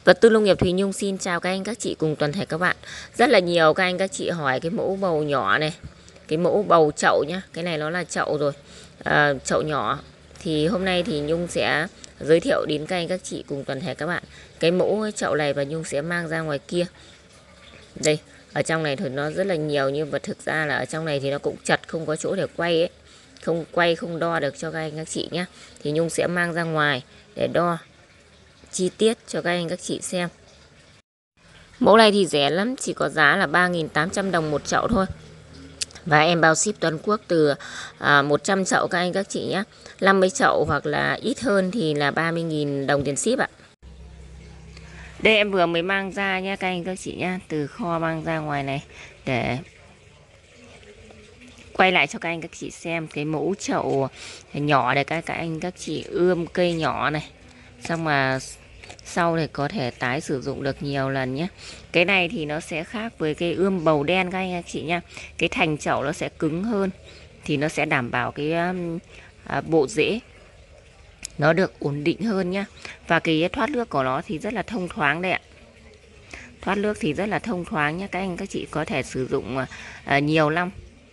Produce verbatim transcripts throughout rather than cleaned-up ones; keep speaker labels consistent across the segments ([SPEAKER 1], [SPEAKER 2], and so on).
[SPEAKER 1] Vật tư nông nghiệp Thùy Nhung xin chào các anh các chị cùng toàn thể các bạn. Rất là nhiều các anh các chị hỏi cái mẫu bầu nhỏ này, cái mẫu bầu chậu nhá. Cái này nó là chậu rồi, à, chậu nhỏ. Thì hôm nay thì Nhung sẽ giới thiệu đến các anh các chị cùng toàn thể các bạn cái mẫu chậu này, và Nhung sẽ mang ra ngoài kia. Đây, ở trong này thì nó rất là nhiều, nhưng mà thực ra là ở trong này thì nó cũng chật, không có chỗ để quay ấy. Không quay, không đo được cho các anh các chị nhé. Thì Nhung sẽ mang ra ngoài để đo chi tiết cho các anh các chị xem. Mẫu này thì rẻ lắm, chỉ có giá là ba nghìn tám trăm đồng một chậu thôi. Và em bao ship toàn quốc từ à, một trăm chậu các anh các chị nhé. năm mươi chậu hoặc là ít hơn thì là ba mươi nghìn đồng tiền ship ạ. Đây em vừa mới mang ra nha các anh các chị nhé, từ kho mang ra ngoài này để quay lại cho các anh các chị xem cái mẫu chậu nhỏ để các, các anh các chị ươm cây nhỏ này. Xong mà sau này có thể tái sử dụng được nhiều lần nhé. Cái này thì nó sẽ khác với cái ươm bầu đen các anh các chị nha. Cái thành chậu nó sẽ cứng hơn, thì nó sẽ đảm bảo cái um, à, bộ rễ nó được ổn định hơn nhá. Và cái thoát nước của nó thì rất là thông thoáng đây ạ. Thoát nước thì rất là thông thoáng nhé. Các anh các chị có thể sử dụng à, nhiều năm.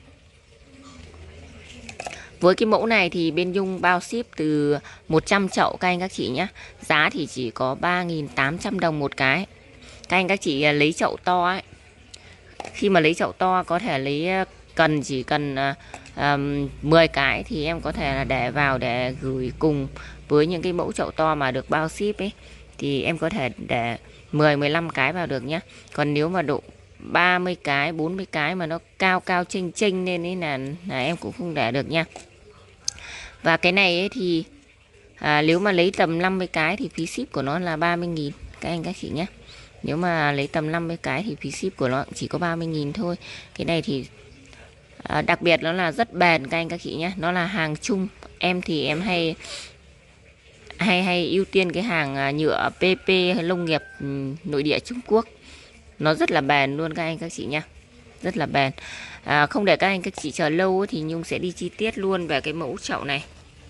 [SPEAKER 1] Với cái mẫu này thì bên Nhung bao ship từ một trăm chậu các anh các chị nhé. Giá thì chỉ có ba nghìn tám trăm đồng một cái. Các anh các chị lấy chậu to ấy. Khi mà lấy chậu to có thể lấy cần chỉ cần um, mười cái thì em có thể là để vào để gửi cùng với những cái mẫu chậu to mà được bao ship ấy. Thì em có thể để mười mười lăm cái vào được nhé. Còn nếu mà độ ba mươi cái, bốn mươi cái mà nó cao cao chênh chênh nên ấy là, là em cũng không để được nha. Và cái này ấy thì à, nếu mà lấy tầm năm mươi cái thì phí ship của nó là ba mươi nghìn các anh các chị nhé. Nếu mà lấy tầm năm mươi cái thì phí ship của nó chỉ có ba mươi nghìn thôi. Cái này thì à, đặc biệt nó là rất bền các anh các chị nhé. Nó là hàng chung. Em thì em hay hay hay ưu tiên cái hàng nhựa pê pê hay nông nghiệp nội địa Trung Quốc. Nó rất là bền luôn các anh các chị nhé. Rất là bền. À, không để các anh các chị chờ lâu thì Nhung sẽ đi chi tiết luôn về cái mẫu chậu này.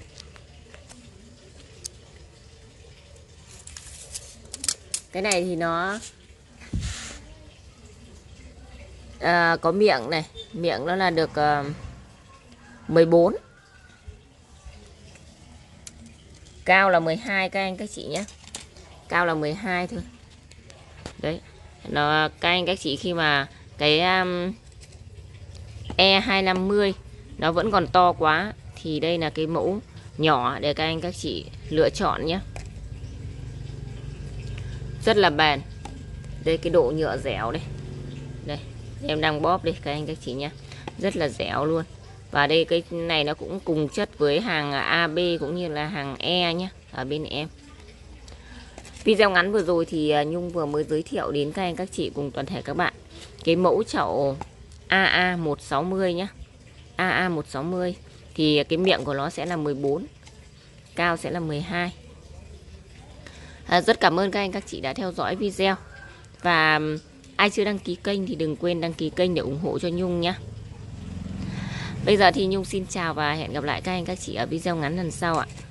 [SPEAKER 1] Cái này thì nó à, có miệng này. Miệng nó là được uh, mười bốn. Cao là mười hai các anh các chị nhé. Cao là mười hai thôi. Đấy. Nó, các anh các chị khi mà cái um, E hai năm mươi nó vẫn còn to quá thì đây là cái mẫu nhỏ để các anh các chị lựa chọn nhé. Rất là bền. Đây cái độ nhựa dẻo đây. Đây, em đang bóp đây các anh các chị nhé. Rất là dẻo luôn. Và đây cái này nó cũng cùng chất với hàng a bê cũng như là hàng E nhé, ở bên em. Video ngắn vừa rồi thì Nhung vừa mới giới thiệu đến các anh các chị cùng toàn thể các bạn cái mẫu chậu a a một sáu mươi nhé. a a một sáu mươi thì cái miệng của nó sẽ là mười bốn, cao sẽ là mười hai. À, rất cảm ơn các anh các chị đã theo dõi video. Và ai chưa đăng ký kênh thì đừng quên đăng ký kênh để ủng hộ cho Nhung nhé. Bây giờ thì Nhung xin chào và hẹn gặp lại các anh các chị ở video ngắn lần sau ạ.